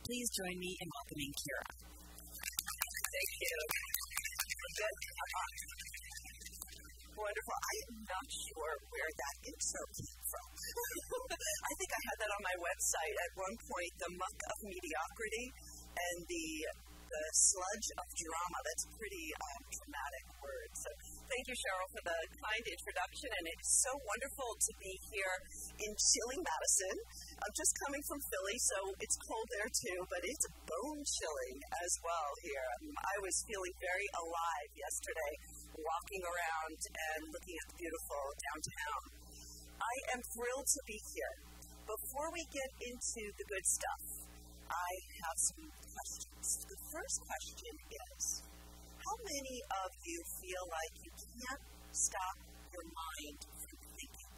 Please join me in welcoming Cara. Thank you. Good. Wonderful. I am not sure where that intro came from. I think I had that on my website at one point, the muck of mediocrity and the sludge of drama. That's a pretty dramatic word. So thank you, Cheryl, for the kind introduction. And it's so wonderful to be here in chilly Madison. I'm just coming from Philly, so it's cold there too, but it's bone chilling as well here. I was feeling very alive yesterday, walking around and looking at the beautiful downtown. I am thrilled to be here. Before we get into the good stuff, I have some questions. The first question is, how many of you feel like you can't stop your mind from thinking?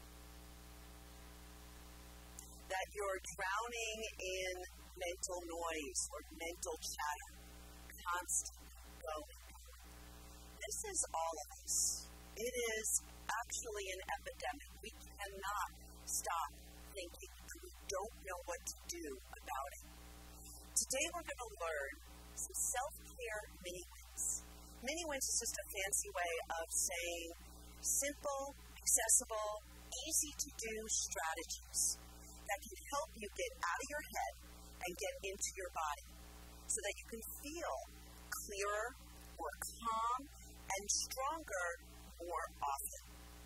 That you're drowning in mental noise or mental chatter, constant going. This is all of us. It is actually an epidemic. We cannot stop thinking, and we don't know what to do about it. Today we're going to learn some self-care mini-wins. Mini-wins is just a fancy way of saying simple, accessible, easy-to-do strategies that can help you get out of your head and get into your body so that you can feel clearer, more calm, and stronger more often.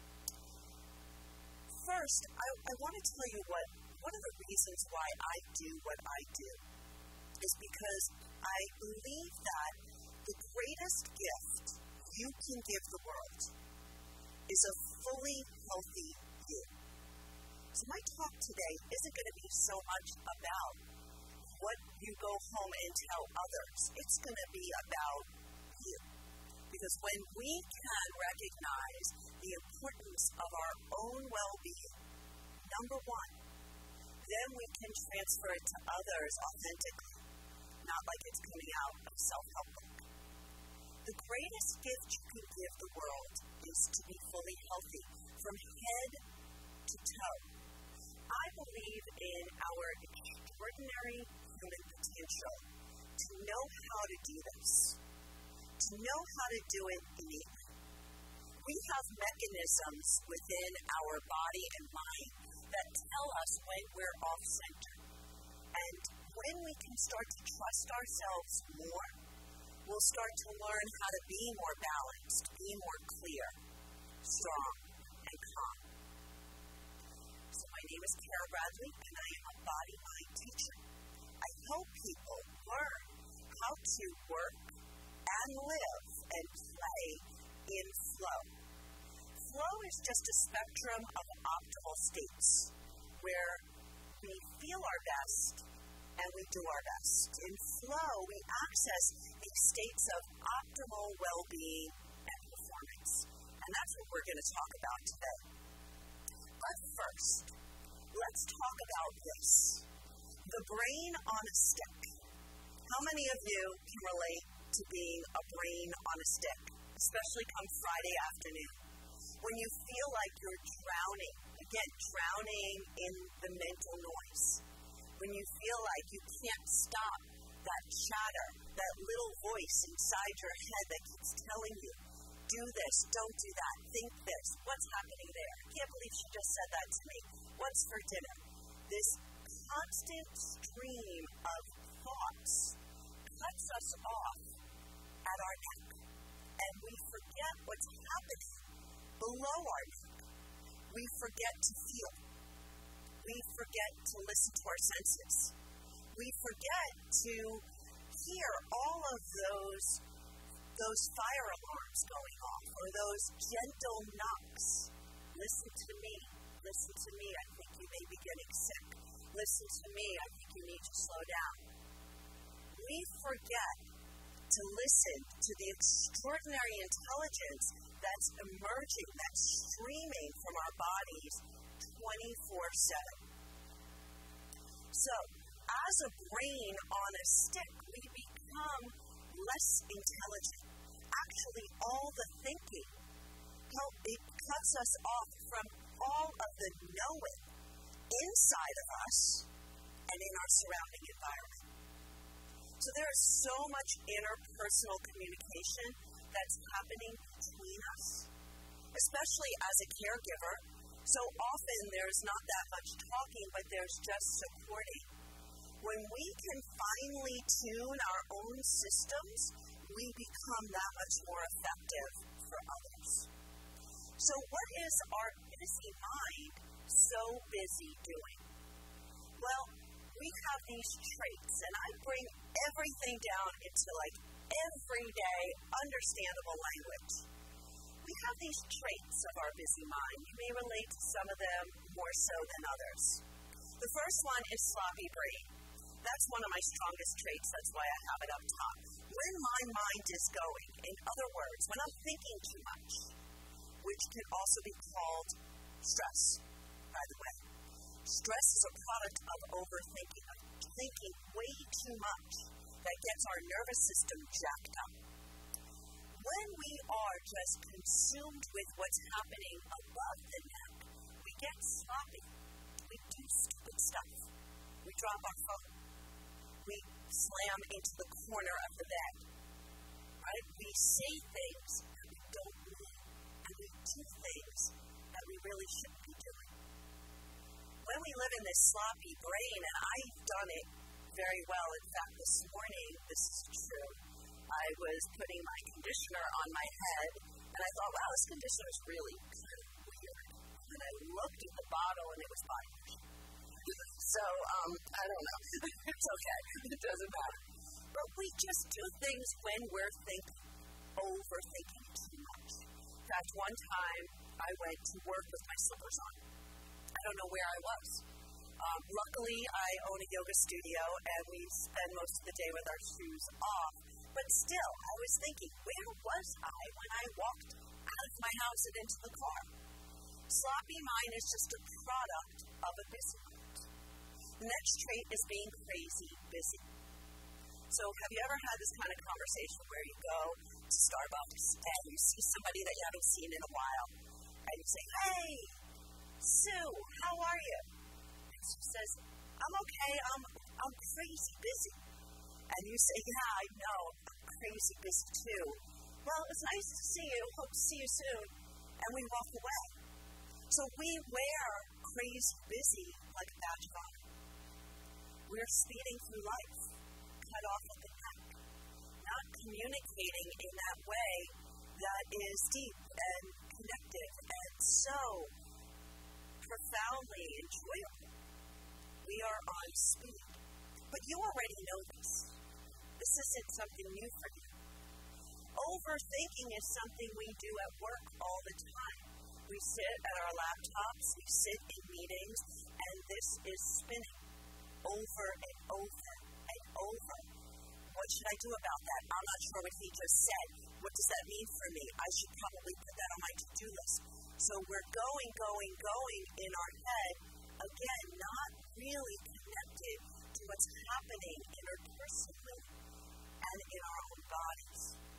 First, I want to tell you one of the reasons why I do what I do is because I believe that the greatest gift you can give the world is a fully healthy you. So my talk today isn't going to be so much about what you go home and tell others. It's going to be about you. Because when we can recognize the importance of our own well-being, number one, then we can transfer it to others authentically, not like it's coming out of self-help book. The greatest gift you can give the world is to be fully healthy, from head to toe. I believe in our extraordinary human potential to know how to do this, to know how to do it innately. We have mechanisms within our body and mind that tell us when we're off-center. And when we can start to trust ourselves more, we'll start to learn how to be more balanced, be more clear, strong, and calm. So my name is Cara Bradley, and I am a body-mind teacher. I help people learn how to work and live and play in flow. Flow is just a spectrum of optimal states where we feel our best and we do our best. In flow, we access these states of optimal well-being and performance. And that's what we're going to talk about today. But first, let's talk about this. The brain on a stick. How many of you can relate to being a brain on a stick, especially come Friday afternoon, when you feel like you're drowning in the mental noise, when you feel like you can't stop that chatter, that little voice inside your head that keeps telling you, do this, don't do that, think this, what's happening there? I can't believe she just said that to me. What's for dinner? This constant stream of thoughts cuts us off at our neck, and we forget what's happening below our neck. We forget to feel. We forget to listen to our senses. We forget to hear all of those fire alarms going off, or those gentle knocks. Listen to me. Listen to me. I think you may be getting sick. Listen to me. I think you need to slow down. We forget to listen to the extraordinary intelligence that's emerging, that's streaming from our bodies 24/7. So, as a brain on a stick, we become less intelligent. Actually, all the thinking, it cuts us off from all of the knowing inside of us and in our surrounding environment. So there is so much interpersonal communication that's happening between us, especially as a caregiver. So often there's not that much talking, but there's just supporting. When we can finally tune our own systems, we become that much more effective for others. So what is our busy mind so busy doing? Well, we have these traits, and I bring everything down into everyday, understandable language. We have these traits of our busy mind. You may relate to some of them more so than others. The first one is sloppy brain. That's one of my strongest traits. That's why I have it up top. When my mind is going, in other words, when I'm thinking too much, which can also be called stress, by the way. Stress is a product of overthinking, of thinking way too much that gets our nervous system jacked up. When we are just consumed with what's happening above the neck, we get sloppy. We do stupid stuff. We drop our phone. We slam into the corner of the bed. Right? We say things that we don't mean, and we do things that we really shouldn't be doing. When we live in this sloppy brain, and I've done it very well. In fact, this morning, this is true, I was putting my conditioner on my head, and I thought, wow, this conditioner is really kind of weird. And I looked at the bottle, and it was body wash. So, I don't know. It's okay. It doesn't matter. But we just do things when we're overthinking too much. In fact, one time, I went to work with my slippers on. I don't know where I was. Luckily, I own a yoga studio, and we spend most of the day with our shoes off. But still, I was thinking, where was I when I walked out of my house and into the car? Sloppy mind is just a product of a busy mind. The next trait is being crazy busy. So have you ever had this kind of conversation where you go to Starbucks and you see somebody that you haven't seen in a while, and you say, hey, Sue, how are you? And she says, I'm okay, I'm crazy busy. And you say, yeah, I know, I'm crazy busy too. Well, it was nice to see you, hope to see you soon. And we walk away. So we wear crazy busy like a badge of honor. We're speeding through life, cut off at the neck, not communicating in that way that is deep and connected and so profoundly enjoyable. We are on speed. But you already know this. This isn't something new for you. Overthinking is something we do at work all the time. We sit at our laptops, we sit in meetings, and this is spinning over and over and over. What should I do about that? I'm not sure what he just said. What does that mean for me? I should probably put that on my to-do list. So we're going in our head, again, not really connected to what's happening interpersonally and in our own bodies.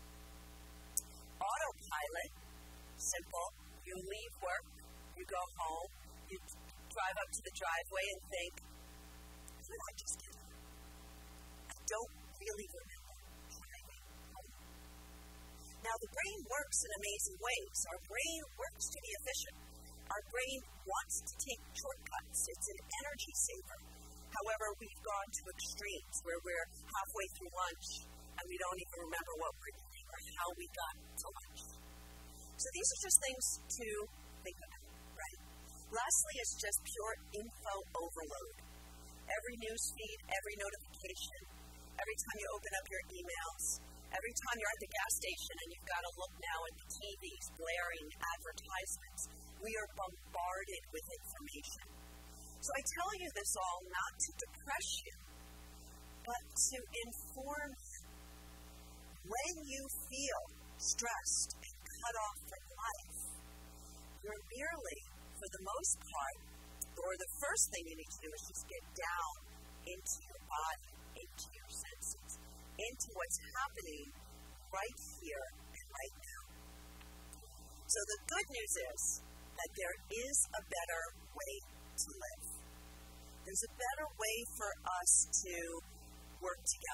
Autopilot, simple. You leave work, you go home, you drive up to the driveway and think, what did I just get? I don't really remember driving home. Now, the brain works in amazing ways. Our brain works to be efficient. Our brain wants to take shortcuts. It's an energy saver. However, we've gone to extremes where we're halfway through lunch and we don't even remember what we're eating or how we got to lunch. So these are just things to think about, right? Lastly, it's just pure info overload. Every news feed, every notification, every time you open up your emails, every time you're at the gas station and you've got to look now at the TV's blaring advertisements, we are bombarded with information. So I tell you this all not to depress you, but to inform you. When you feel stressed and cut off from life, you're merely, for the most part, or the first thing you need to do is just get down into your body, into your senses, into what's happening right here and right now. So the good news is that there is a better way to live. There's a better way for us to work together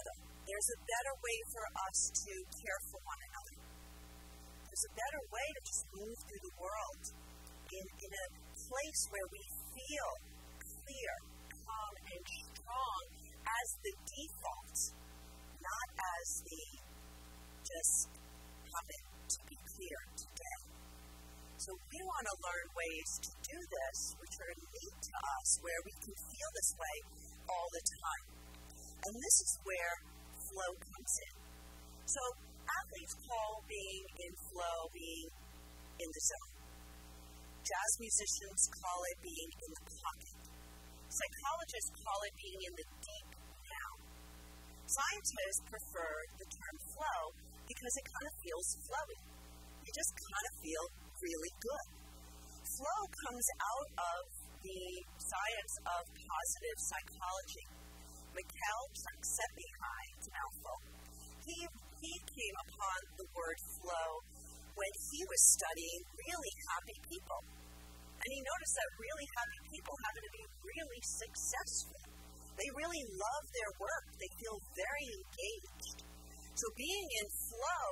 There's a better way for us to care for one another. There's a better way to just move through the world in a place where we feel clear, calm, and strong as the default, not as the just happen to be clear today. So we want to learn ways to do this, which are unique to us, where we can feel this way all the time. And this is where flow comes in. So athletes call being in flow being in the zone. Jazz musicians call it being in the pocket. Psychologists call it being in the deep now. Scientists prefer the term flow because it kind of feels flowy. You just kind of feel really good. Flow comes out of the science of positive psychology. Mikhail Csikszentmihalyi, it's a mouthful, he came upon the word flow when he was studying really happy people. And he noticed that really happy people happen to be really successful. They really love their work. They feel very engaged. So being in flow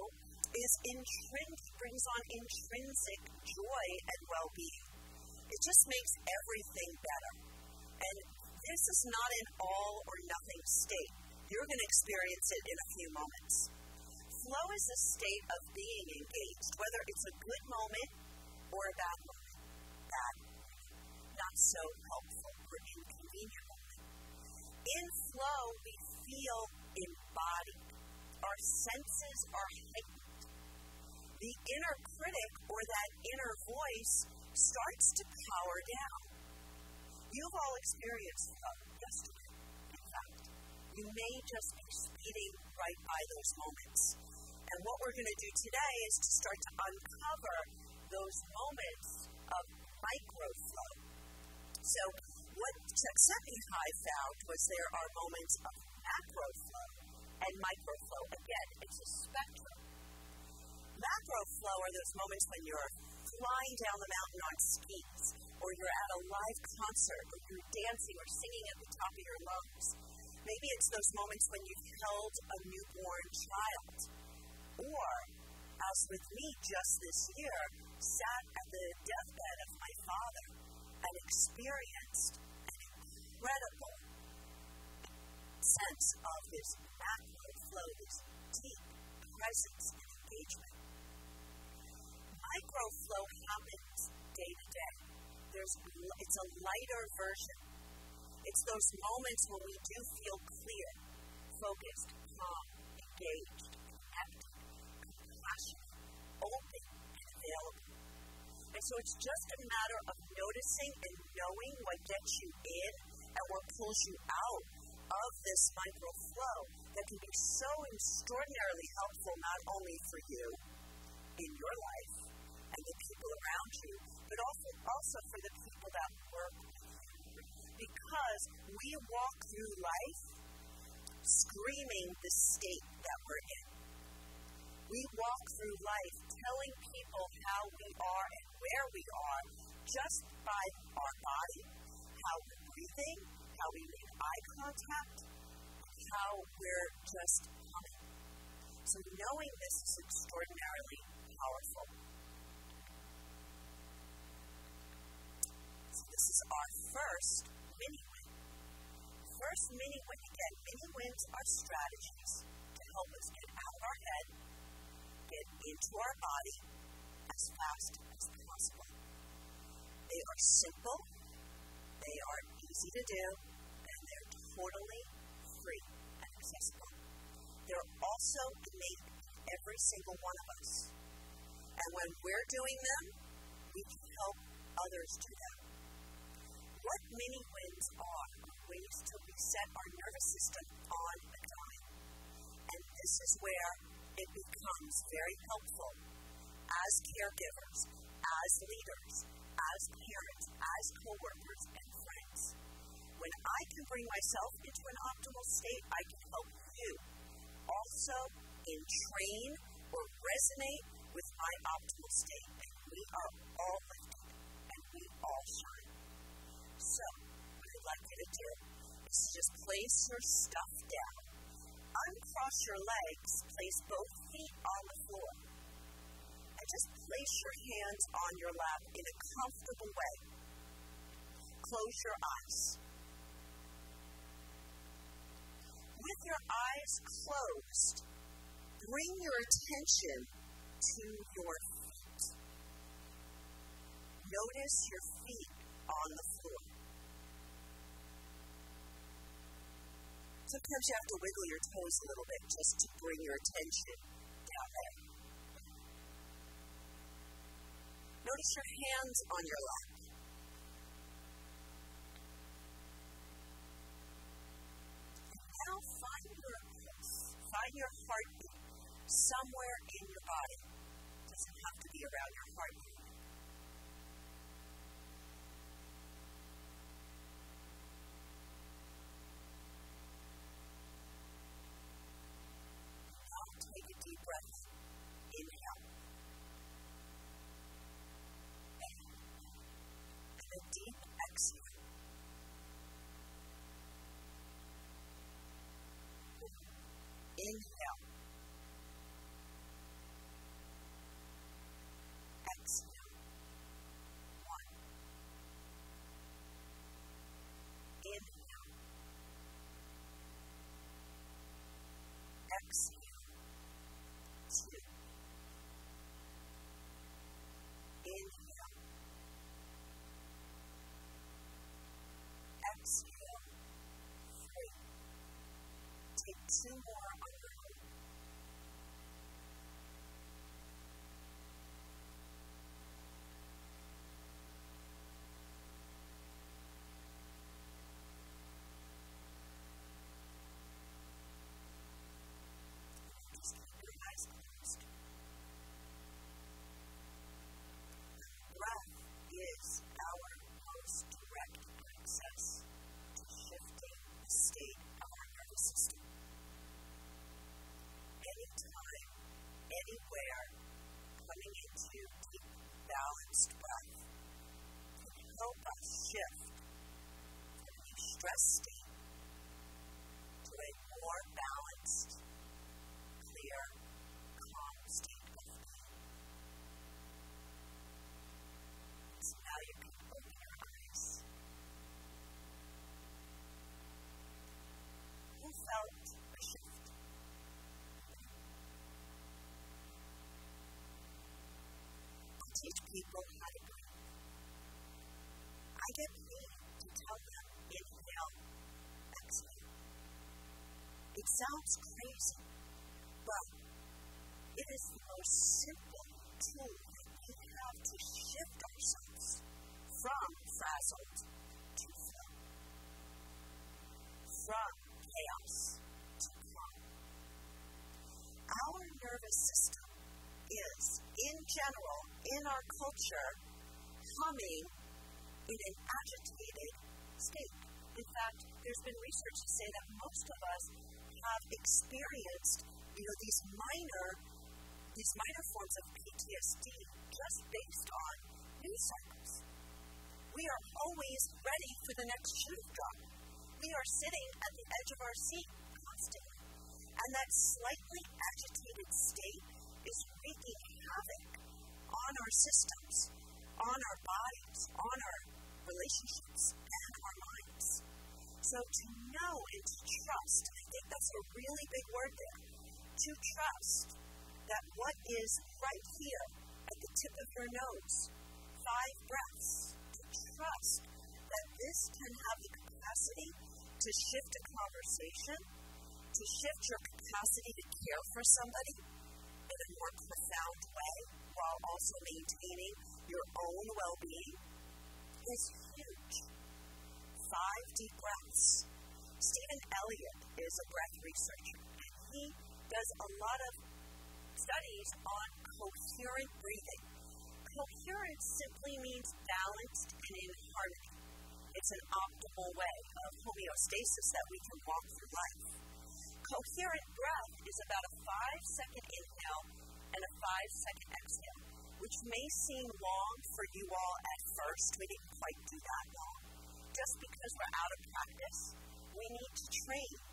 brings on intrinsic joy and well-being. It just makes everything better. And this is not an all-or-nothing state. You're going to experience it in a few moments. Flow is a state of being engaged, whether it's a good moment or a bad moment. Bad, not so helpful or inconvenient moment. In flow, we feel embodied. Our senses are heightened. The inner critic or that inner voice starts to power down. You've all experienced flow yesterday, in fact. You may just be speeding right by those moments. And what we're going to do today is to start to uncover those moments of microflow. So what Csikszentmihalyi found was there are moments of macroflow and microflow. Again, it's a spectrum. Macroflow are those moments when you're flying down the mountain on skis, or you're at a live concert, or you're dancing or singing at the top of your lungs. Maybe it's those moments when you've held a newborn child. Or, as with me just this year, sat at the deathbed of my father and experienced an incredible sense of this macro flow, this deep presence and engagement. Microflow happens day to day. It's a lighter version. It's those moments when we do feel clear, focused, calm, engaged, connected, compassionate, open, and available. And so it's just a matter of noticing and knowing what gets you in and what pulls you out of this microflow that can be so extraordinarily helpful not only for you in your life and the people around you, but also for the people that work with you. Because we walk through life screaming the state that we're in. We walk through life telling people how we are and where we are just by our body, how we're breathing, how we make eye contact, how we're just humming. So knowing this is extraordinarily powerful. So this is our first mini-win. First mini-win, again, mini-wins are strategies to help us get out of our head, get into our body as fast as possible. They are simple, they are easy to do, and they're totally free and accessible. They're also innate in every single one of us. And when we're doing them, we can help others do them. What mini-wins are ways to reset our nervous system on a dime. And this is where it becomes very helpful as caregivers, as leaders, as parents, as co-workers, and friends. When I can bring myself into an optimal state, I can help you also entrain or resonate with my optimal state. And we are all lifted, and we all shine. So, what I'd like you to do is just place your stuff down. uncross your legs, place both feet on the floor, and just place your hands on your lap in a comfortable way. Close your eyes. With your eyes closed, bring your attention to your feet. Notice your feet on the floor. Sometimes you have to wiggle your toes a little bit just to bring your attention down there. Notice your hands on your lap. And now find your pulse, find your heartbeat somewhere in your body. It doesn't have to be around your heartbeat. Take a deep breath. Inhale. And a deep exhale. Inhale. Exhale. 1. Inhale. Exhale. 2. Inhale. Exhale. 3. Take 2 more on your own. Just keep your eyes closed. Breath is our most direct access to shifting the state of our nervous system. Anytime, anywhere, coming into deep, balanced breath can help us shift from a stressed state to a more balanced, clear, calm state of being. So now you can open your eyes. Who felt a shift? I teach people how to breathe. I get paid to tell them inhale, exhale. It sounds crazy, but it is the most simple tool that we have to shift ourselves from frazzled to flow, from chaos to calm. Our nervous system is, in general, in our culture, humming in an agitated state. In fact, there's been research to say that most of us have experienced, these minor forms of PTSD just based on news cycles. We are always ready for the next shoe to drop. We are sitting at the edge of our seat constantly. And that slightly agitated state is wreaking havoc on our systems, on our bodies, on our relationships, and our minds. So to know and to trust, I think that's a really big word there, to trust that what is right here at the tip of your nose, 5 breaths, to trust that this can have the capacity to shift a conversation, to shift your capacity to care for somebody in a more profound way while also maintaining your own well-being is huge. 5 deep breaths. Stephen Elliott is a breath researcher, and he does a lot of studies on coherent breathing. Coherence simply means balanced and in harmony. It's an optimal way of homeostasis that we can walk through life. Coherent breath is about a 5-second inhale and a 5-second exhale, which may seem long for you all at first. We didn't quite do that long. Just because we're out of practice, we need to train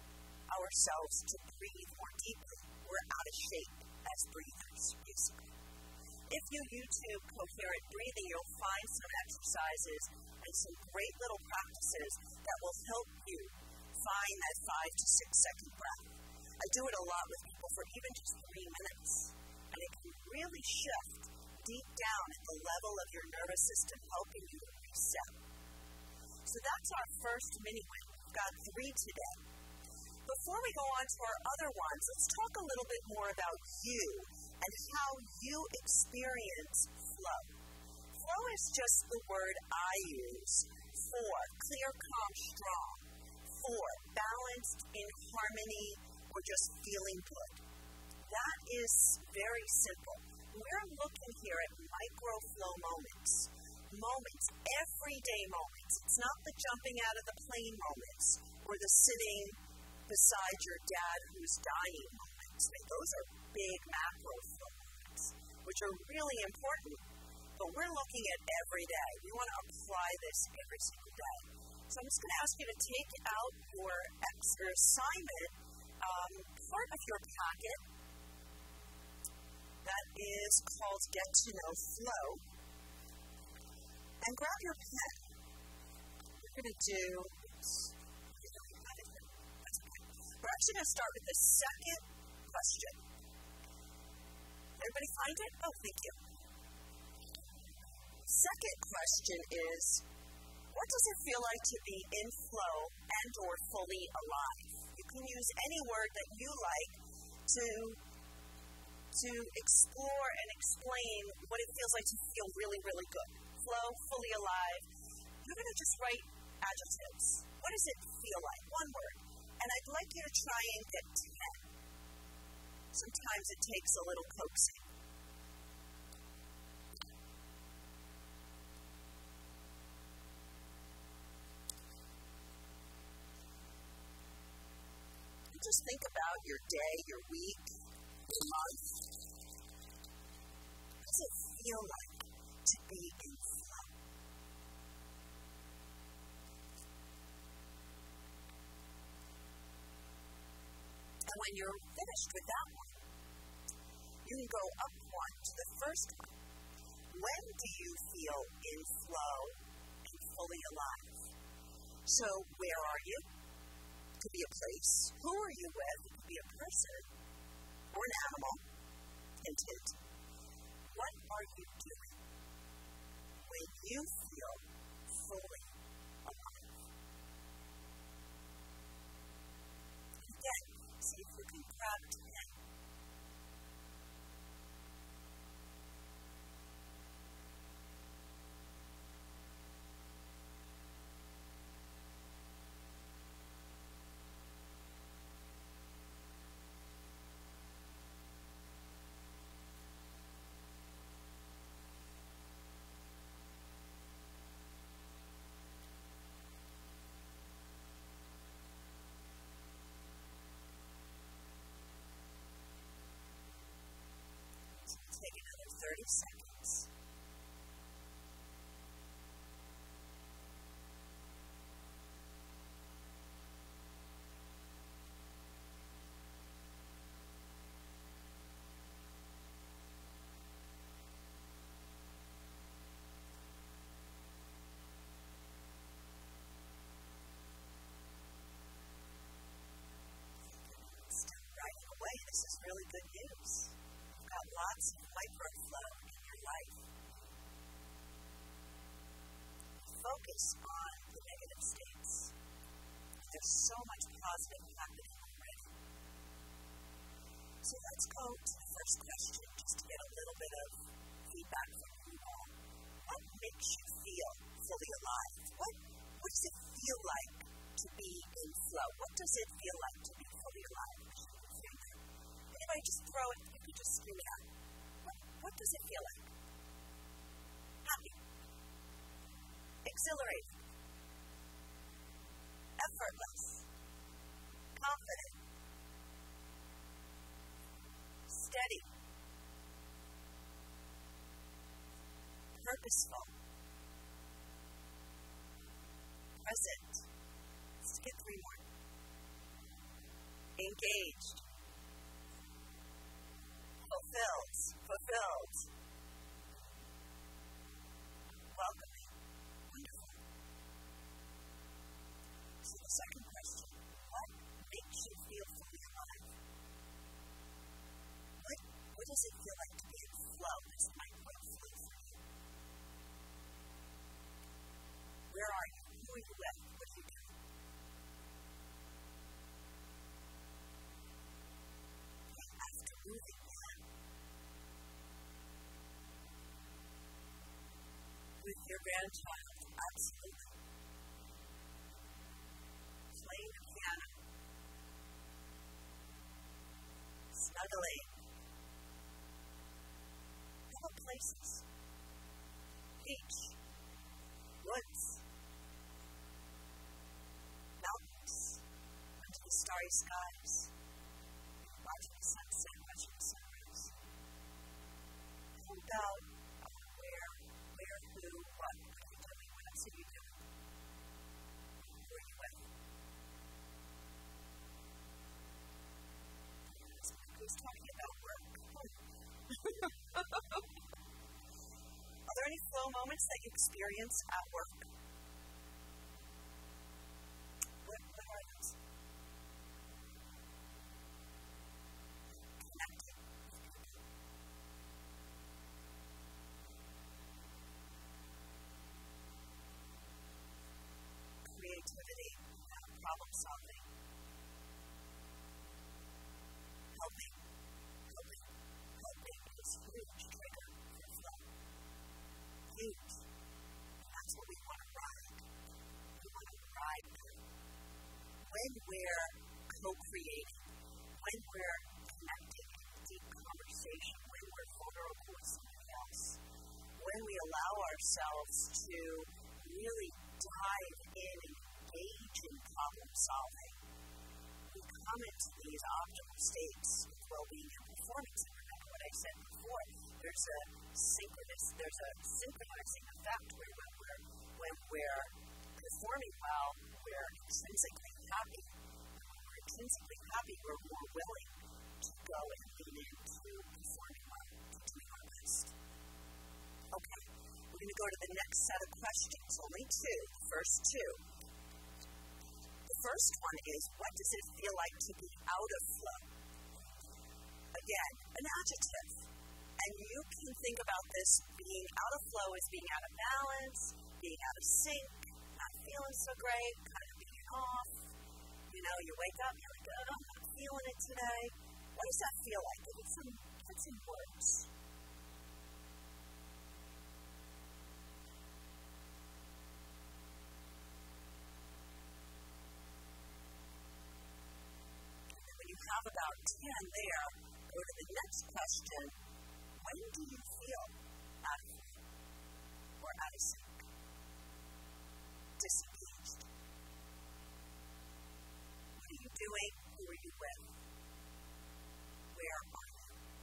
ourselves to breathe more deeply. We're out of shape as breathers, basically. If you YouTube coherent breathing, you'll find some exercises and some great little practices that will help you find that 5 to 6 second breath. I do it a lot with people for even just 3 minutes, and it can really shift deep down at the level of your nervous system, helping you to reset. So that's our first mini-win. We've got 3 today. Before we go on to our other ones, let's talk a little bit more about you and how you experience flow. Flow is just the word I use for clear, calm, strong, for balanced, in harmony, or just feeling good. That is very simple. We're looking here at micro flow moments, everyday moments. It's not the jumping out of the plane moments or the sitting beside your dad who's dying moments. Those are big macro flow moments, which are really important, but we're looking at every day. We want to apply this every single day. So I'm just going to ask you to take out your assignment, part of your packet that is called Get to Know Flow, and grab your pen. We're going to do, we're actually going to start with the second question. Everybody find it? Oh, thank you. Second question is, what does it feel like to be in flow and or fully alive? You can use any word that you like to explore and explain what it feels like to feel really, really good. Flow, fully alive. You're going to just write adjectives. What does it feel like? One word. And I'd like you to try and get 10. Sometimes it takes a little coaxing. And just think about your day, your week, your month. What does it feel like to be in flow? And when you're finished with that one, you can go up one to the first one. When do you feel in flow and fully alive? So where are you? It could be a place. Who are you with? It could be a person or an animal. Hint, hint. What are you doing when you feel fully alive? Again, see if you can grab it again. Take another 30 seconds. Still writing away. This is really good news. Lots of microflow in your life. Focus on the negative states. There's so much positive happening already. So let's go to the first question just to get a little bit of feedback from you all. What makes you feel fully alive? What does it feel like to be in flow? What does it feel like to be fully alive? Anybody just throw it? You can just scream it out. What does it feel like? Happy. Exhilarated. Effortless. Confident. Steady. Purposeful. Present. Let's get 3 more. So the second question, what makes you feel fully alive? What does it feel like to be in flow, this micro flow for you? Where are you? Who are you with? What are you doing? After moving on, with your grandchild, absolutely. Playing the piano, snuggling, other places, beach, woods, mountains, under the starry skies, watching the sunset, watching the sunrise. Think about where, who, what are you doing, what else are you doing? Who are you with? Who's talking about work? Are there any flow moments that you experience at work? What are those? Connecting. Creativity, problem solving. Helping is huge trigger for flow. Huge. That's what we want to ride. We want to ride them. When we're co-creating, when we're connecting in deep conversation, when we're vulnerable with somebody else, when we allow ourselves to really dive in and engage in problem solving, we come into these optimal states of well-being and performance. And remember what I said before, there's a synchronizing effect where when we're performing well, we're intrinsically happy. When we're intrinsically happy, we're more willing to go and lean into performing well, to doing our best. Okay, we're going to go to the next set of questions, only two, the first two. The first one is, what does it feel like to be out of flow? Again, an adjective. And you can think about this being out of flow as being out of balance, being out of sync, not feeling so great, kind of being off. You know, you wake up, you're like, oh, I'm not feeling it today. What does that feel like? Give it some words. Have about 10 there, go to the next question. When do you feel out of flow or out of sync? Disengaged. What are you doing? Who are you with? Where are you?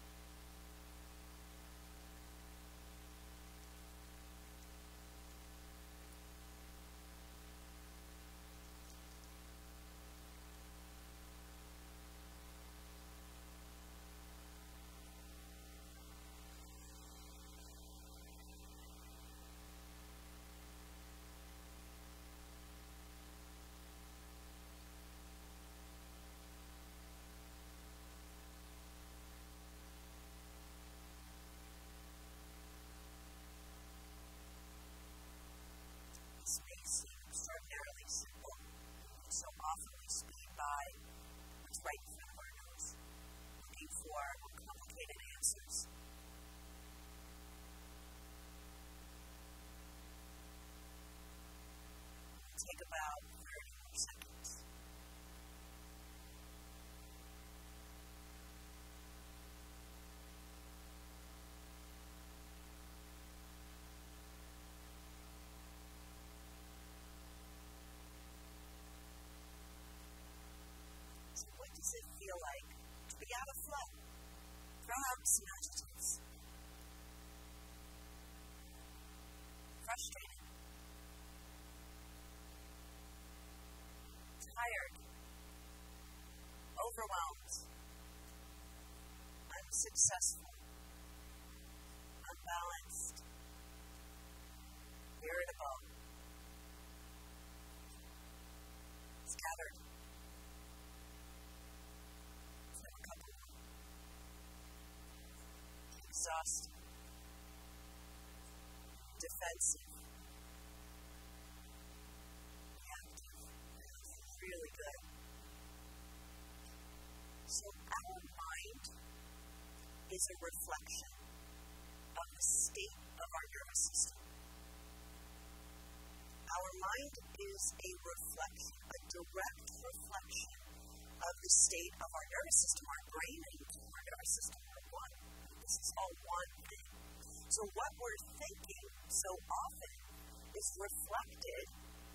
Space seems extraordinarily simple. So often we speed by what's right in front of our nose, looking for complicated answers. Take about 30 more seconds. What does it feel like to be out of flow? Throw out some adjectives. Frustrated. Tired. Overwhelmed. Unsuccessful. Unbalanced. Irritable. lost, defensive, reactive. Really good. So our mind is a reflection of the state of our nervous system. Our mind is a reflection, a direct reflection of the state of our nervous system. Our brain and our nervous system are one. This is all one thing. So what we're thinking so often is reflected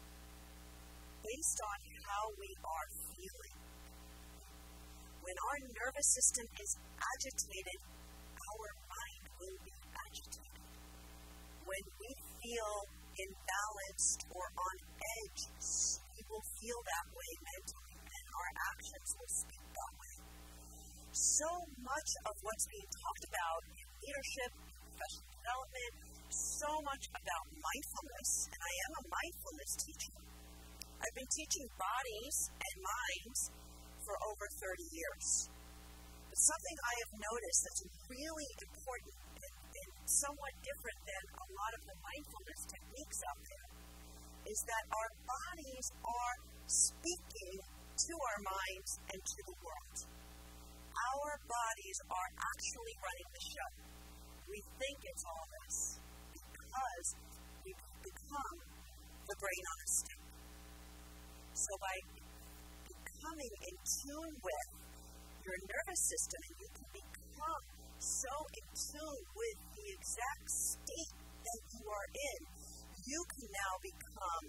based on how we are feeling. When our nervous system is agitated, our mind will be agitated. When we feel imbalanced or on edge, we will feel that way mentally, and our actions will speak that way. So much of what's being talked about in leadership, professional development, so much about mindfulness, and I am a mindfulness teacher. I've been teaching bodies and minds for over 30 years. But something I have noticed that's really important and somewhat different than a lot of the mindfulness techniques out there is that our bodies are speaking to our minds and to the world. Our bodies are actually running the show. We think it's all us because we've become the brain on a stick. So by becoming in tune with your nervous system, and you can become so in tune with the exact state that you are in, you can now become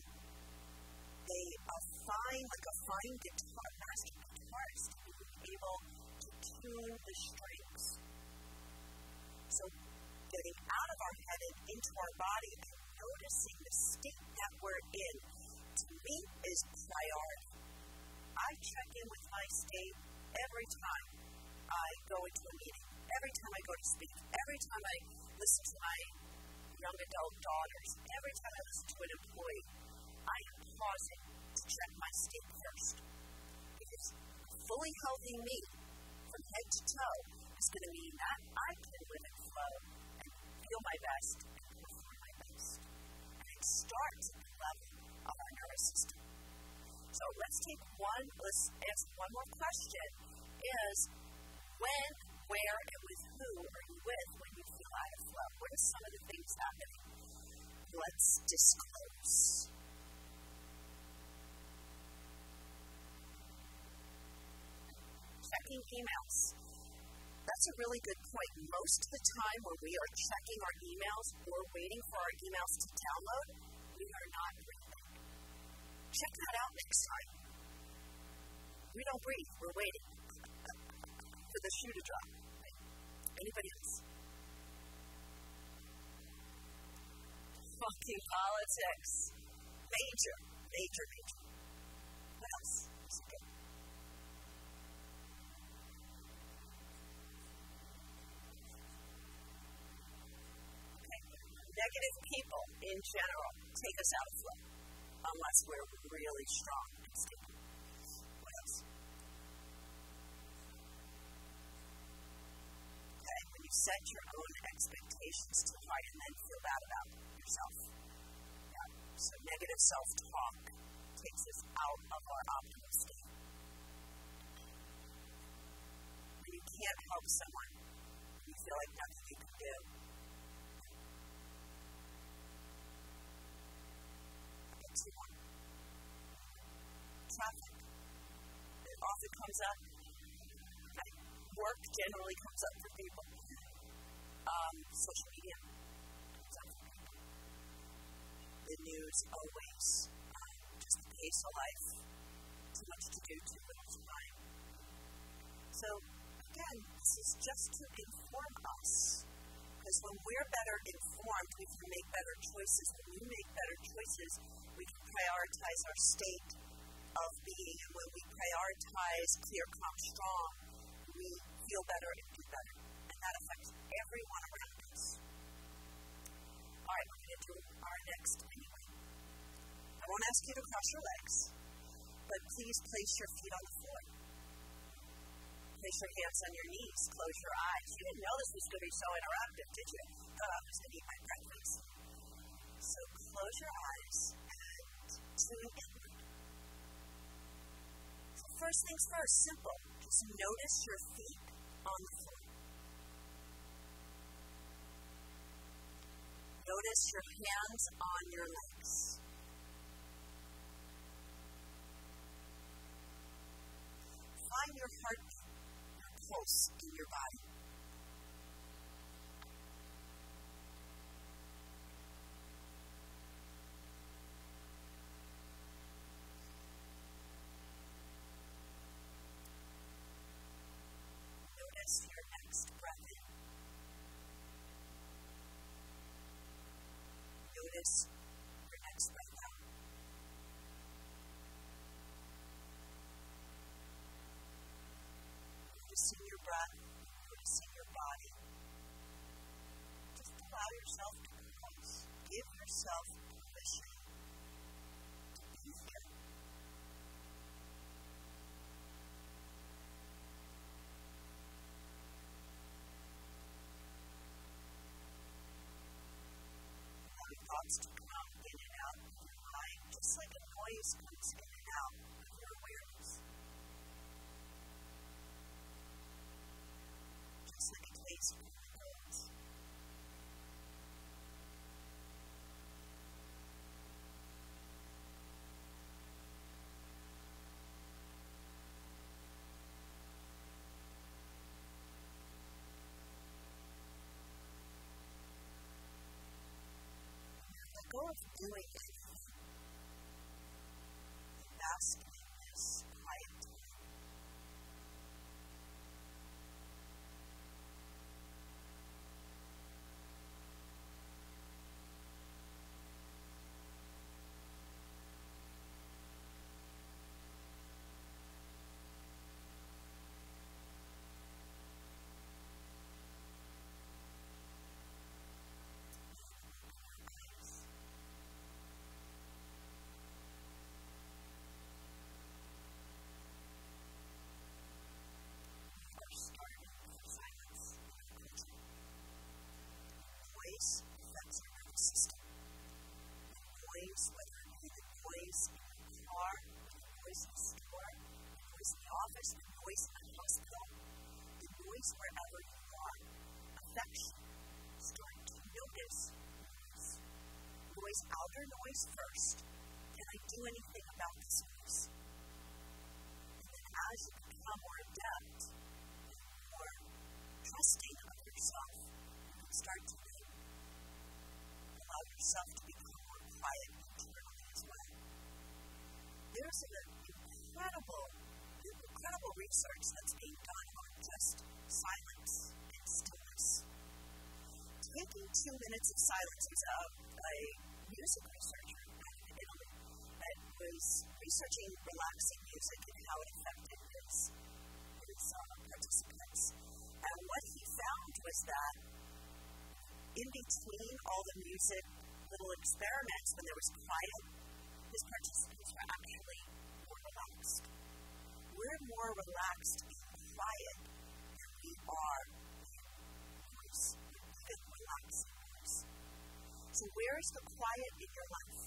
a fine guitar, master guitarist, able to tune the strings. So getting out of our head and into our body and noticing the state that we're in, to me, is priority. I check in with my state every time I go into a meeting, every time I go to speak, every time I listen to my young adult daughters, every time I listen to an employee, I am pausing to check my state first. Because fully healthy me, from head to toe, is going to mean that I can live and flow and feel my best and perform my best. And it starts at the level of our nervous system. So let's answer one more question, is when, where, and with who are you with when you feel out of flow? What are some of the things happening? Let's disclose. Checking emails. That's a really good point. Most of the time when we are checking our emails or waiting for our emails to download, we are not breathing. Check that out next time. We don't breathe. We're waiting for the shoe to drop. Anybody else? Fucking politics. Major. What else? Okay. Negative people in general take us out of flow unless we're really strong and stable. What else? Okay, when you set your own expectations too high and then feel bad about yourself. Yeah. So negative self-talk takes us out of our optimal state. When you can't help someone, you feel like nothing you can do. Traffic. It often comes up. Work generally comes up for people. Social media comes up for people. The news always. Just the pace of life. Too much to do, too little time. So, again, this is just to inform us. Because when we're better informed, we can make better choices. When we make better choices, we can prioritize our state of being. And when we prioritize clear, calm, strong, we feel better and do better. And that affects everyone around us. All right, we're going to do our next anyway. I won't ask you to cross your legs, but please place your feet on the floor. Place your hands on your knees. Close your eyes. You didn't know this was going to be so interactive, did you? Thought I was going to eat my breakfast. So close your eyes and tune in. So first things first, simple. Just notice your feet on the floor. Notice your hands on your legs. Find your heartbeat, your pulse in your body. Notice your next breath in. Notice your next breath out. Noticing your breath, noticing your body. Just allow yourself to pause. Give yourself permission to be here. Thoughts to come in and out of your mind, just like a noise comes in and out of your awareness. Just like a taste from the nose. Let go of doing anything. Bask in this quiet time. Noise affects your nervous system. Noise, whether it be the noise in the car, the noise in the store, the noise in the office, the noise in the hospital, the noise wherever you are, affects you. Start to notice noise. Noise, outer noise first. Can I do anything about this noise? And then as you become more adept and more trusting of yourself, you can start to allow yourself to become more quiet internally as well. There's an incredible research that's being done on just silence and stillness. Taking 2 minutes of silence was a music researcher in Italy that was researching relaxing music and how it affected his participants. And what he found was that in between all the music little experiments, when there was quiet, his participants were actually more relaxed. We're more relaxed in quiet than we are in noise, even relaxing noise. So where is the quiet in your life?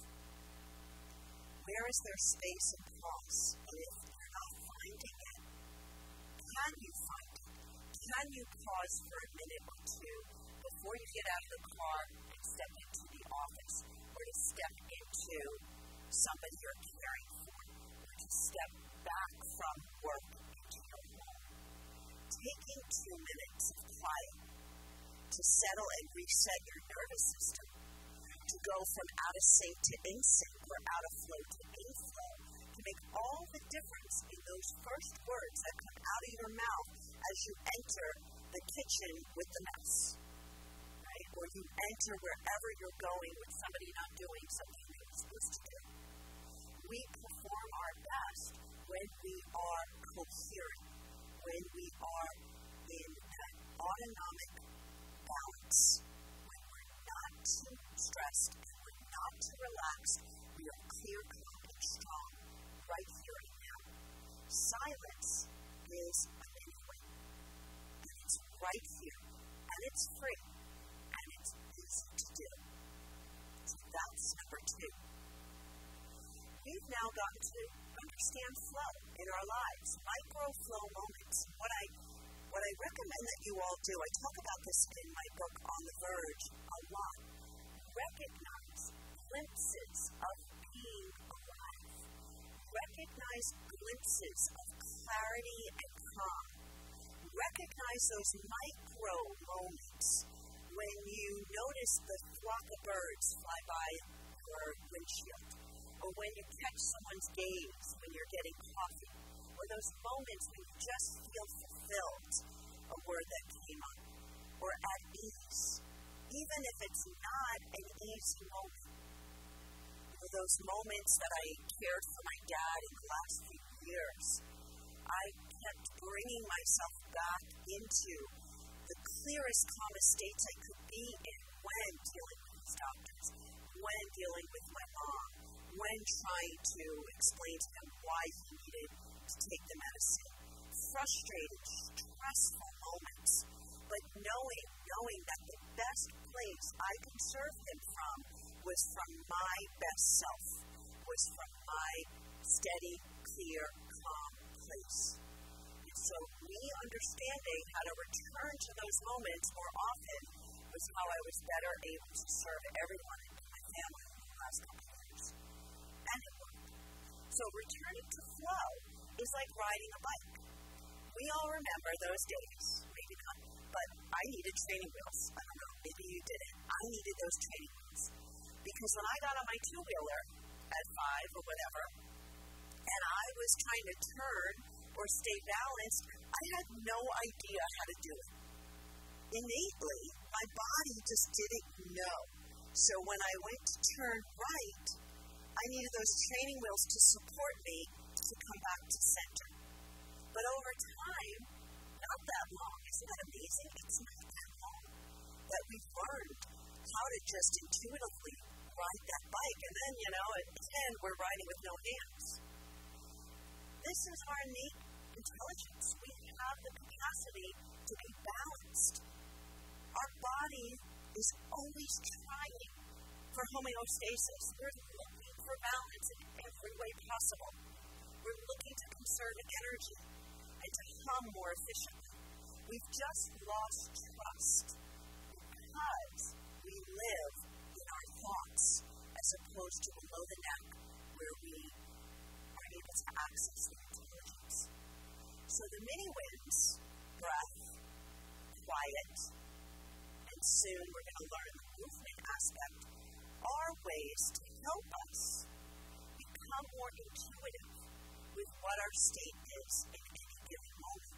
Where is there space and pause? And if you're not finding it, can you find it? Can you pause for a minute or two before you get out of the car and step into the office, or to step into somebody you're caring for, or to step back from work into your home? Taking 2 minutes of quiet to settle and reset your nervous system, to go from out of sync to in sync, or out of flow to in flow, to make all the difference in those first words that come out of your mouth as you enter the kitchen with the mess. Or you enter wherever you're going with somebody not doing something they're supposed to do. We perform our best when we are coherent, when we are in that autonomic balance, when we're not too stressed and we're not too relaxed. We are clear, calm, and strong right here and now. Silence is a mini win. right here, and it's free, and it's easy to do. So that's number 2. We've now gotten to understand flow in our lives, micro-flow moments. What I recommend that you all do, I talk about this in my book On the Verge a lot. Recognize glimpses of being alive. Recognize glimpses of clarity and calm. Recognize those micro moments when you notice the flock of birds fly by your windshield, or when you catch someone's gaze when you're getting coffee, or those moments when you just feel fulfilled, a word that came up, or at ease, even if it's not an easy moment. Or those moments that I cared for my dad in the last few years, I kept bringing myself back into the clearest, calmest states I could be in when dealing with these doctors, when dealing with my mom, when trying to explain to him why he needed to take the medicine. Frustrated, stressful moments, but knowing that the best place I could serve him from was from my best self, was from my steady, clear, calm place. And so me understanding how to return to those moments more often was how I was better able to serve everyone in my family in the last couple of years. And it worked. So returning to flow is like riding a bike. We all remember those days, maybe not, but I needed training wheels. I don't know, maybe you didn't. I needed those training wheels. Because when I got on my two-wheeler at 5 or whatever, and I was trying to turn or stay balanced, I had no idea how to do it. Innately, my body just didn't know. So when I went to turn right, I needed those training wheels to support me to come back to center. But over time, not that long, isn't that amazing? It's not that long that we've learned how to just intuitively ride that bike. And then, at 10, we're riding with no hands. This is our innate intelligence. We have the capacity to be balanced. Our body is always trying for homeostasis. We're looking for balance in every way possible. We're looking to conserve energy and to hum more efficiently. We've just lost trust because we live in our thoughts as opposed to below the neck where we are able to access the intelligence. So the mini wins, breath, quiet, and soon we're going to learn the movement aspect, are ways to help us become more intuitive with what our state is in any given moment.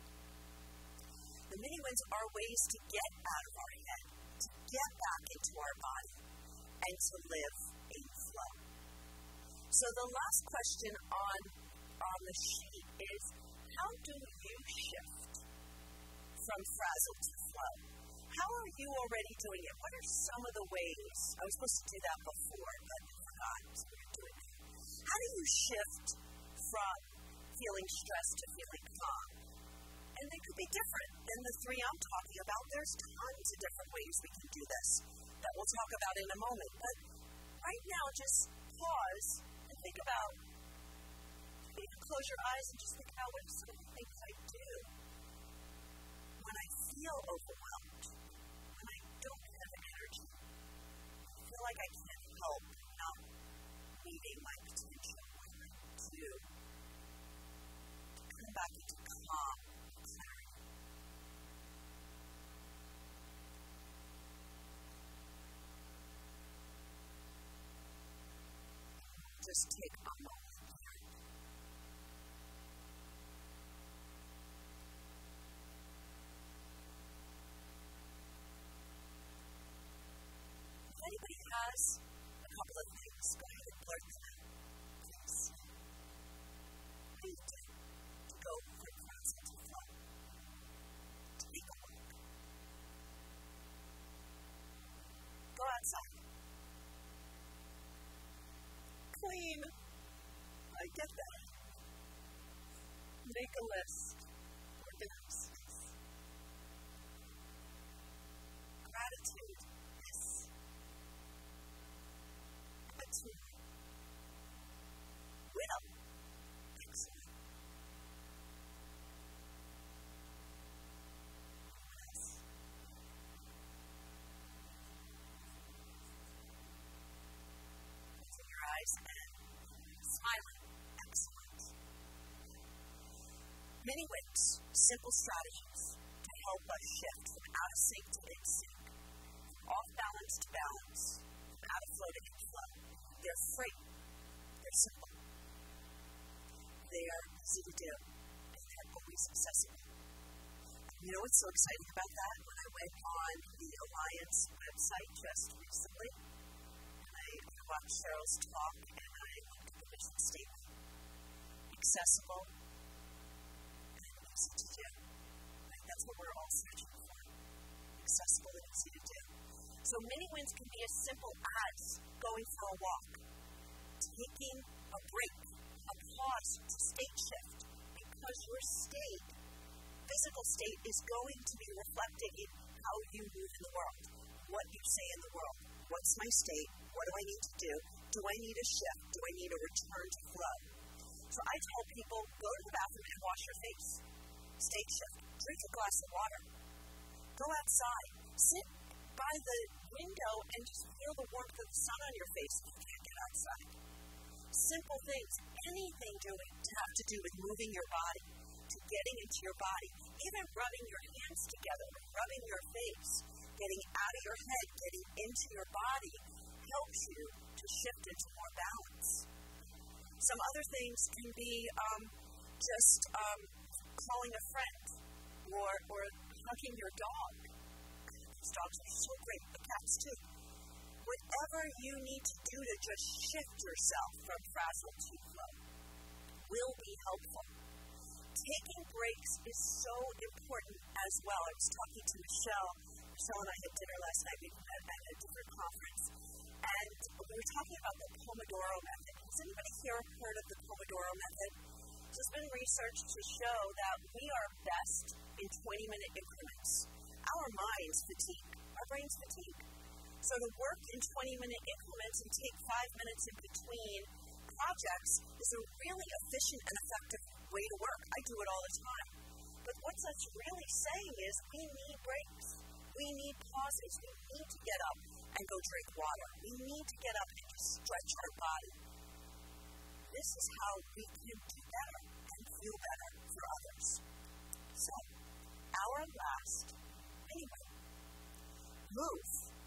The mini wins are ways to get out of our head, to get back into our body, and to live in flow. So the last question on the sheet is, how do you shift from frazzle to flow? How are you already doing it? What are some of the ways? I was supposed to do that before, but I forgot, so we're doing it. How do you shift from feeling stressed to feeling calm? And they could be different than the 3 I'm talking about. There's tons of different ways we can do this that we'll talk about in a moment. But right now, just pause and think about, you can close your eyes and just think about what are some of the things I do when I feel overwhelmed, when I don't have energy. I feel like I can't help not meeting my potential. What do I do to come back into calm? Just take a moment here. If anybody has a couple of things, go ahead and blurt them out, please. What do you do to go from frazzle to flow? Take a walk. Go outside. Clean. I get that. Make a list. Organize. Two more. Wait up. Excellent. Yes. Closing your eyes and smiling. Excellent. Many ways, simple strategies to help us shift from out of sync to in sync, off balance to balance, out of flow to in flow. They're free. They're simple. They are easy to do. And they're always accessible. You know what's so exciting about that? When I went on the Alliance website just recently, and I watched Cheryl's talk, and I looked at the mission statement. Accessible and easy to do. Right? That's what we're all searching for. Accessible and easy to do. So mini wins can be as simple as going for a walk, taking a break, a pause to state shift, because your physical state is going to be reflected in how you move in the world, what you say in the world. What's my state? What do I need to do? Do I need a shift? Do I need a return to flow? So I tell people, go to the bathroom and wash your face. State shift. Drink a glass of water. Go outside. Sit by the window and just feel the warmth of the sun on your face if you can't get outside. Simple things. Anything to have to do with moving your body, to getting into your body. Even rubbing your hands together, rubbing your face, getting out of your head, getting into your body helps you to shift into more balance. Some other things can be just calling a friend or hugging your dog. These dogs are so great, the cats too. Whatever you need to do to just shift yourself from frazzle to flow will be helpful. Taking breaks is so important as well. I was talking to Michelle. Michelle and I had dinner last night. We met at a different conference. And we were talking about the Pomodoro method. Has anybody here heard of the Pomodoro method? So there's been research to show that we are best in 20-minute increments. Our minds fatigue. Our brains fatigue. So to work in 20-minute increments and take 5 minutes in between projects is a really efficient and effective way to work. I do it all the time. But what that's really saying is we need breaks. We need pauses. We need to get up and go drink water. We need to get up and just stretch our body. This is how we can do better and feel better for others. So, our last, anyway, move.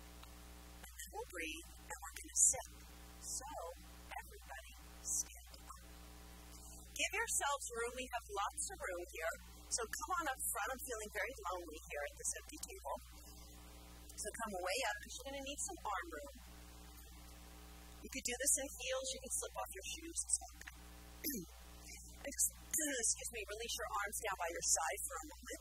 And then we'll breathe and we're going to sit. So, everybody stand up. Give yourselves room. We have lots of room here. So come on up front. I'm feeling very lonely here at this empty table. So come way up because you're going to need some arm room. You could do this in heels. You can slip off your shoes. It's okay. Excuse me. Release your arms down by your side for a moment.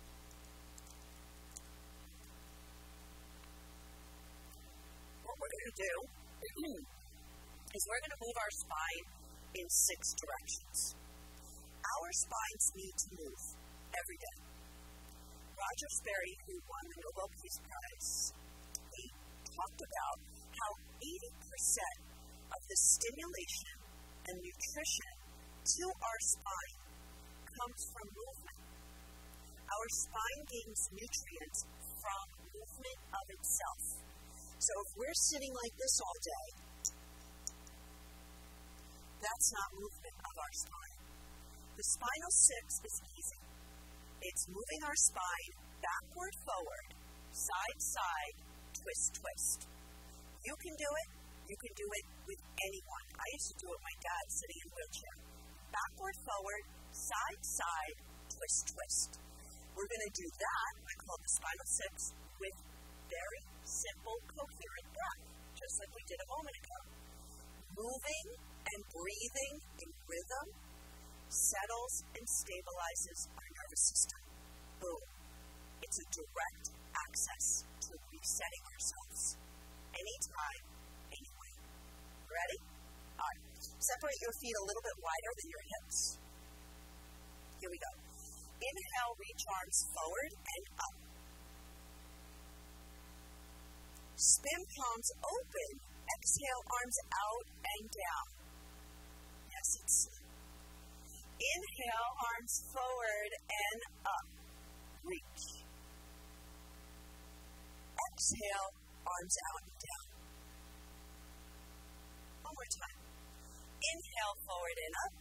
What we're going to do is we're going to move our spine in 6 directions. Our spines need to move every day. Roger Sperry, who won the Nobel Peace Prize, he talked about how 80% of the stimulation and nutrition to our spine comes from movement. Our spine gains nutrients from movement of itself. So if we're sitting like this all day, that's not movement of our spine. The spinal 6 is easy. It's moving our spine backward, forward, side, side, twist, twist. You can do it. You can do it with anyone. I used to do it with my dad sitting in a wheelchair. Backward, forward, side, side, twist, twist. We're going to do that, I call it the spinal 6, with very simple, coherent breath, just like we did a moment ago. Moving and breathing in rhythm settles and stabilizes our nervous system. Boom. It's a direct access to resetting ourselves. Anytime, anyway. Ready? All right. Separate your feet a little bit wider than your hips. Here we go. Inhale, reach arms forward and up. Spin palms open Exhale, arms out and down. Yes, it's slow. Inhale, arms forward and up. Reach. Exhale, arms out and down. One more time. Inhale, forward and up.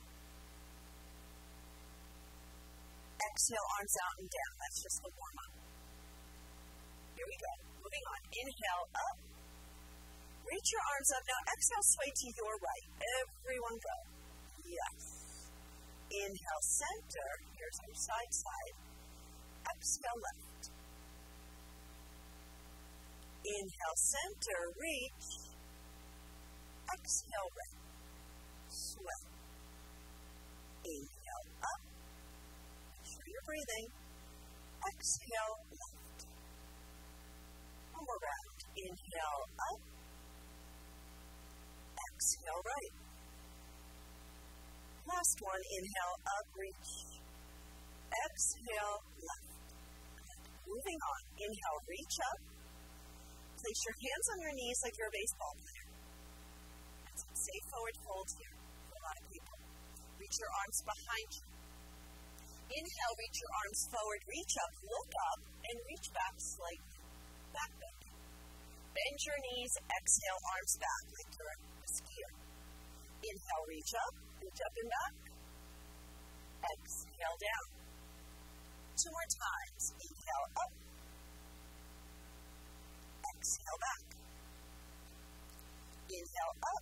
Exhale, arms out and down. That's just the warm-up. Here we go. Moving on. Inhale, up. Reach your arms up. Now exhale, sway to your right. Everyone go. Yes. Inhale, center. Here's our side. Exhale, left. Inhale, center. Reach. Exhale, right. Sway. Inhale, up. Make sure you're breathing. Exhale, left. One more round. Inhale, up. Exhale, right. Last one. Inhale, up, reach. Exhale, left. Moving on. Inhale, reach up. Place your hands on your knees like you're a baseball player. That's a safe forward fold here for a lot of people. Reach your arms behind you. Inhale, reach your arms forward, reach up, look up, and reach back slightly. Back bend. Bend your knees, exhale, arms back like you're a skier. Inhale, reach up and back. Exhale, down. Two more times. Inhale, up. Exhale, back. Inhale, up.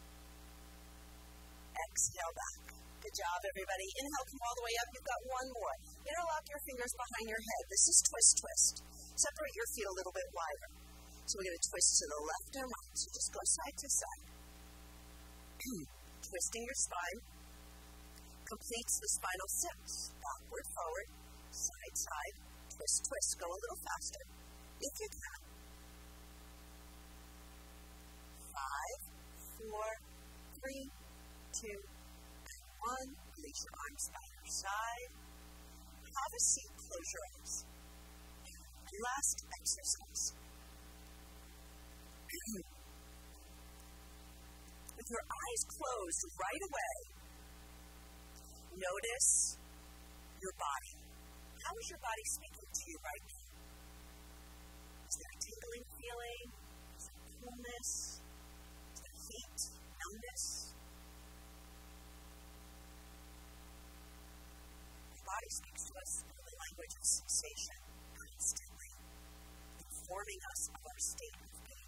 Exhale, back. Good job, everybody. Inhale, come all the way up. You've got one more. Interlock your fingers behind your head. This is twist. Separate your feet a little bit wider. So we're going to twist to the left and right. So just go side to side. Twisting your spine completes the spinal six. Backward, forward, side, twist. Go a little faster if you can. 5, 4, 3, 2, and 1. Release your arms by your side. Have a seat. Close your eyes. And last exercise. With your eyes closed right away, notice your body. How is your body speaking to you right now? Is there a tingling feeling? Is there coolness? Is there heat? Numbness? Your body speaks to us in the language of sensation constantly, informing us of our state of being.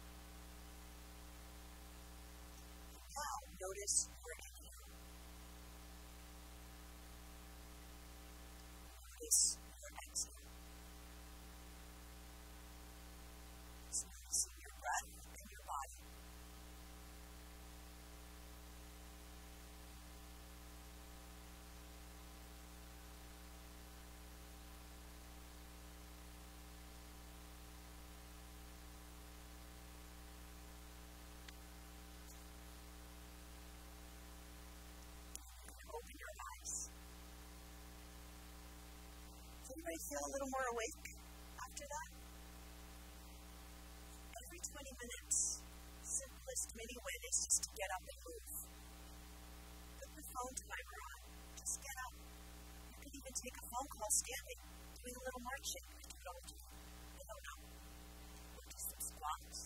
Now, notice your inhale. Notice your exhale. Notice your breath and your body. Open your eyes. Does anybody feel a little more awake after that? Every 20 minutes, simplest mini win is just to get up and move. Put the phone timer on. Just get up. You can even take a phone call standing, doing a little marching. I don't know. Or just some squats.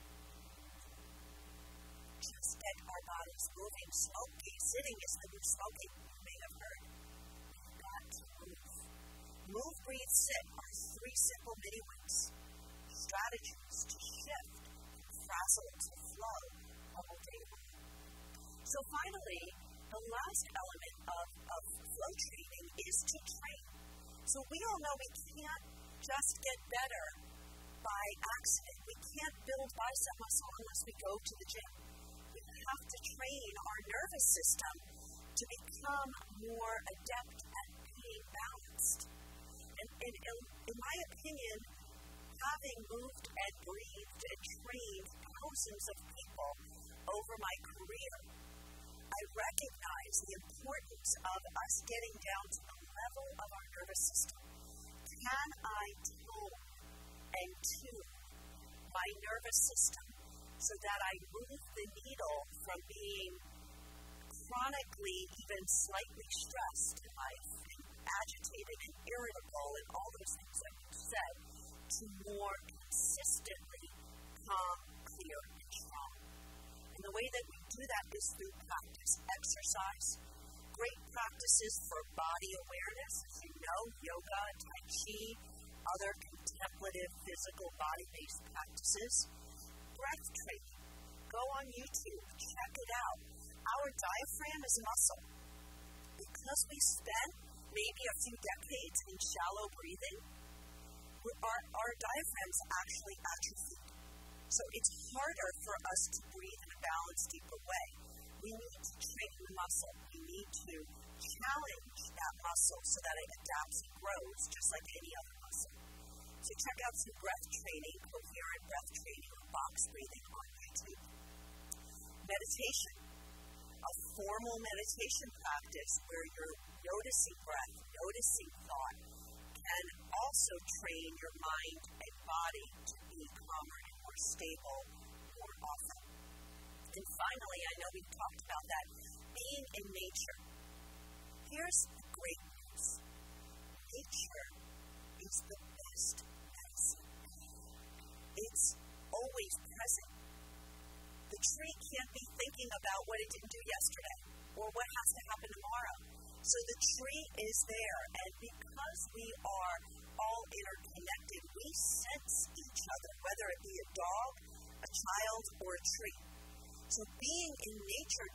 Just get our bodies moving. Sitting is the new smoking, you may have heard. You've got to move. Move, breathe, sit are 3 simple mini wins. Strategies to shift, frazzle, to flow all day long. So finally, the last element of flow training is to train. So we all know we can't just get better by accident. We can't build bicep muscle unless we go to the gym. We have to train our nervous system to become more adept at being balanced. And in my opinion, having moved and breathed and trained thousands of people over my career, I recognize the importance of us getting down to the level of our nervous system. Can I tone and tune my nervous system so that I move the needle from being chronically, even slightly stressed in life, and agitated and irritable and all those things that you said, to more consistently calm, clear, and strong. And the way that we do that is through practice. Exercise, great practices for body awareness, as you know, yoga, tai chi, other contemplative physical body-based practices. Breath training. Go on YouTube, check it out. Our diaphragm is a muscle. Because we spent maybe a few decades in shallow breathing, our diaphragms actually atrophy. So it's harder for us to breathe in a balanced, deeper way. We need to train the muscle. We need to challenge that muscle so that it adapts and grows just like any other muscle. So check out some breath training, coherent breath training, or box breathing on YouTube. Meditation. A formal meditation practice where you're noticing breath, noticing thought, can also train your mind and body to be calmer and more stable more often. And finally, I know we've talked about that, being in nature. Here's the great news. Nature is the best medicine. It's always present. The tree can't be thinking about what it didn't do yesterday or what has to happen tomorrow. So the tree is there, and because we are all interconnected, we sense each other, whether it be a dog, a child, or a tree. So being in nature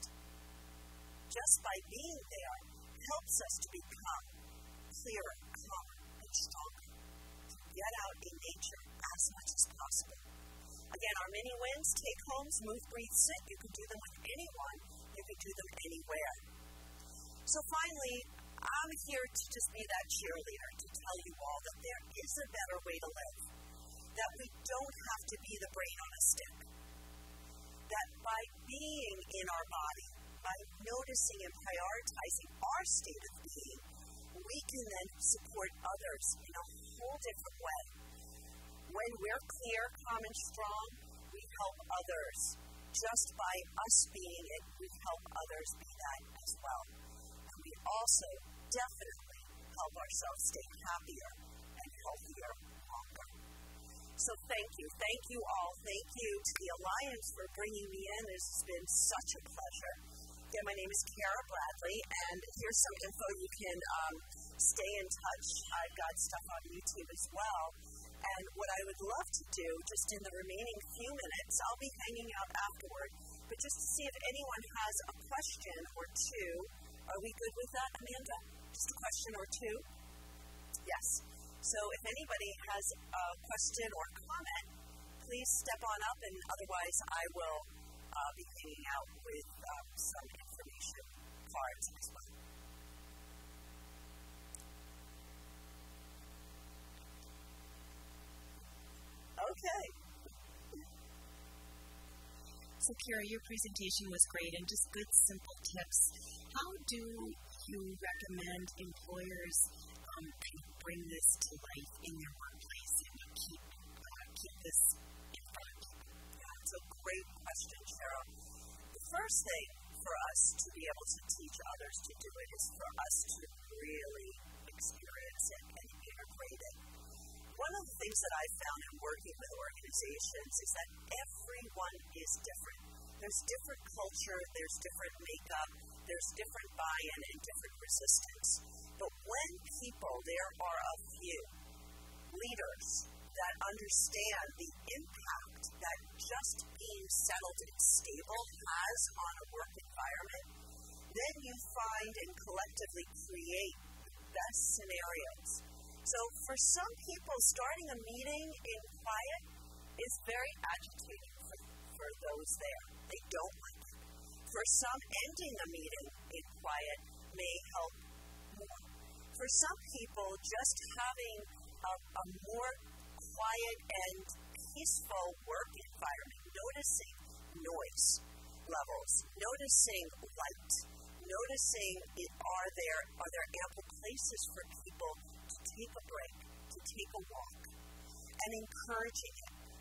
just by being there helps us to become clearer, calmer, and stronger. So get out in nature as much as possible. Again, our mini wins, take homes, move, breathe, sit. You can do them with anyone. You can do them anywhere. So finally, I'm here to just be that cheerleader to tell you all that there is a better way to live. That we don't have to be the brain on a stick. That by being in our body, by noticing and prioritizing our state of being, we can then support others in a whole different way. When we're clear, calm, and strong, we help others. Just by us being it, we help others be that as well. And we also definitely help ourselves stay happier and healthier longer. So thank you. Thank you all. Thank you to the Alliance for bringing me in. This has been such a pleasure. Again, my name is Cara Bradley, and here's some info. You can stay in touch. I've got stuff on YouTube as well. And what I would love to do, just in the remaining few minutes, I'll be hanging out afterward, but just to see if anyone has a question or two. Are we good with that, Amanda? Just a question or two? Yes. So if anybody has a question or comment, please step on up, and otherwise I will be hanging out with some information cards as well. Okay. So, Cara, your presentation was great, and just good, simple tips. How do you recommend employers bring this to life in their workplace and keep this in front? Yeah, it's a great question, Cheryl. The first thing for us to be able to teach others to do it is for us to really experience it and integrate it. One of the things that I've found in working with organizations is that everyone is different. There's different culture, there's different makeup, there's different buy-in and different resistance. But when there are a few leaders that understand the impact that just being settled and stable has on a work environment, then you find and collectively create the best scenarios. So for some people, starting a meeting in quiet is very agitating for those there. They don't like it. For some, ending a meeting in quiet may help more. For some people, just having a more quiet and peaceful work environment, noticing noise levels, noticing light, noticing are there ample places for people to take a break, to take a walk, and encouraging it.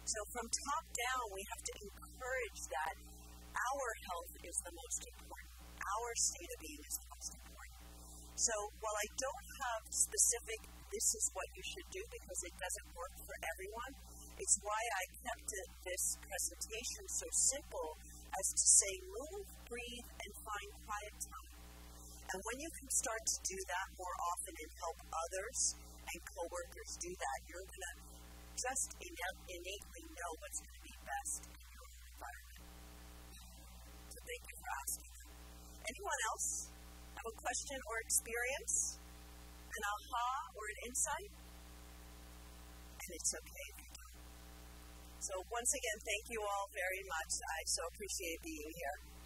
So from top down, we have to encourage that our health is the most important. Our state of being is the most important. So while I don't have specific, this is what you should do because it doesn't work for everyone, it's why I kept this presentation so simple as to say move, breathe, and find quiet time. And when you can start to do that more often and help others and coworkers do that, you're going to just innately know what's going to be best in your environment. So thank you for asking. Anyone else have a question or experience? An aha or an insight? And it's okay if you don't. So once again, thank you all very much. I so appreciate being here.